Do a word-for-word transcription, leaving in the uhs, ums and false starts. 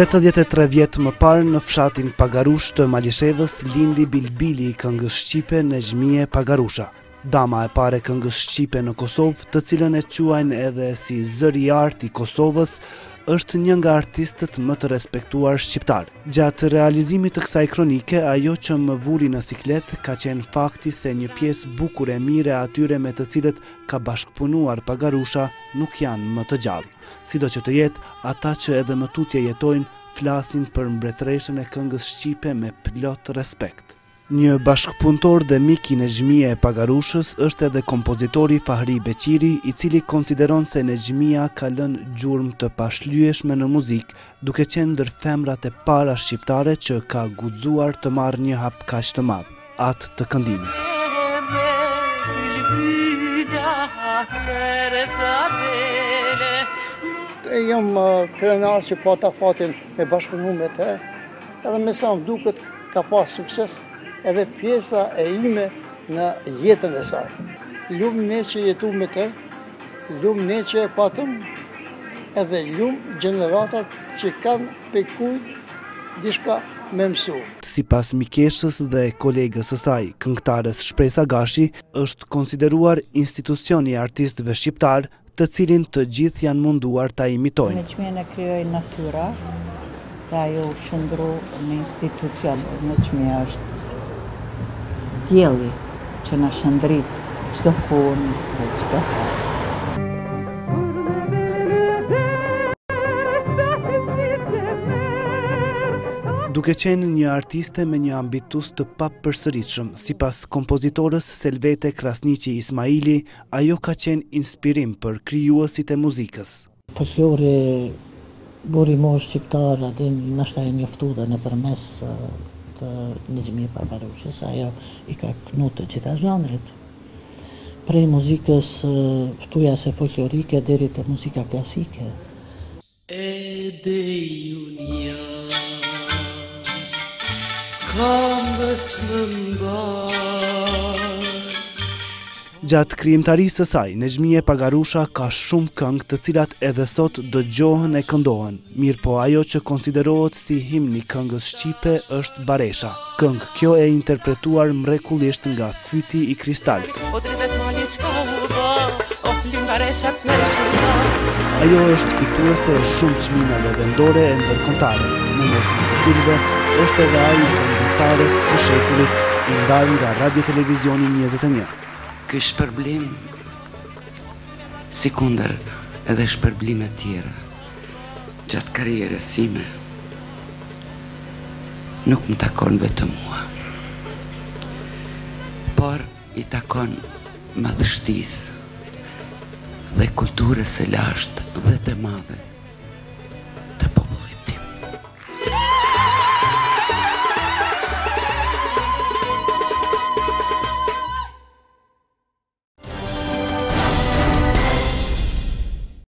tetëdhjetë e tre vjet më parë në fshatin Pagarush të Malishevës lindi Bilbili i këngës shqipe Nezhmije Pagarusha. Dama e pare këngës shqipe në Kosovë, të cilën e quajnë edhe si zëri i artë i Kosovës, është një nga artistët më të respektuar shqiptar. Gjatë realizimit të kësaj kronike, ajo që më vuri në siklet ka qenë fakti se një pjesë bukur e mire atyre me të cilët ka bashkëpunuar Pagarusha nuk janë më të gjallë. Sido që të jetë, ata që edhe më tutje jetojnë flasin për mbretreshën e këngës shqipe me plot respekt. Një bashkëpunëtor dhe mik i Nezhmije Pagarushës është edhe kompozitori Fahri Beqiri, i cili konsideron se Nezhmija ka lënë gjurmë të pashlyeshme në muzikë, duke qenë ndër femrat e para shqiptare që ka guxuar të marrë një hap kaq të madh, atë të këndimit. E jam krenar që pata fatin me bashkëpunu me te, edhe me sa më duket ka pas sukses edhe pjesa e ime në jetën e saj. Lumë ne që jetu me te, lumë ne që e patëm, edhe lumë generatat që kanë pekuj dishka me mësu. Sipas mikeshës dhe kolegës së saj, këngëtares Shpresa Gashi, është konsideruar institucioni i artistëve shqiptar, të cilin të gjithë janë munduar ta imitojnë. Nezhmija e krijoi natyra dhe ajo u shndru në institucion. Nezhmija është dielli që na shndrit çdo kohë dhe çdo kohë. Duke qenë një artiste me një ambitus të papërsëritshëm, sipas kompozitores Selvete Krasniqi Ismaili, ajo ka qenë inspirim për krijuesit e muzikës. Folklori burrimor shqiptar atë ndoshta e njoftu dhe nëpërmes të Nezhmije Pagarushës, ajo i ka knu të gjitha zhanret. Prej muzikës thuajse folklorike deri te muzika klasike. E de junia Gjatë krijimtarisë së saj, Nezhmije Pagarusha ka shumë këngë të cilat edhe sot dëgjohen e këndohen. Mirë po ajo që konsiderohet si himni këngës shqipe është Baresha. Këngë kjo e interpretuar mrekullisht nga Fyti i Kristalit. Ajo është fituese e shumë çmimeve vendore e ndërkombëtare, në mesin e të cilëve është edhe ai këngëtares së shekullit, i ndarë nga Radio Televizioni njëzet e një. Ky shpërblim, si kundër edhe shpërblime tjera, gjatë karrierës sime, nuk më takon vetëm mua, por i takon madhështisë dhe kulturës së lashtë dhe të madhe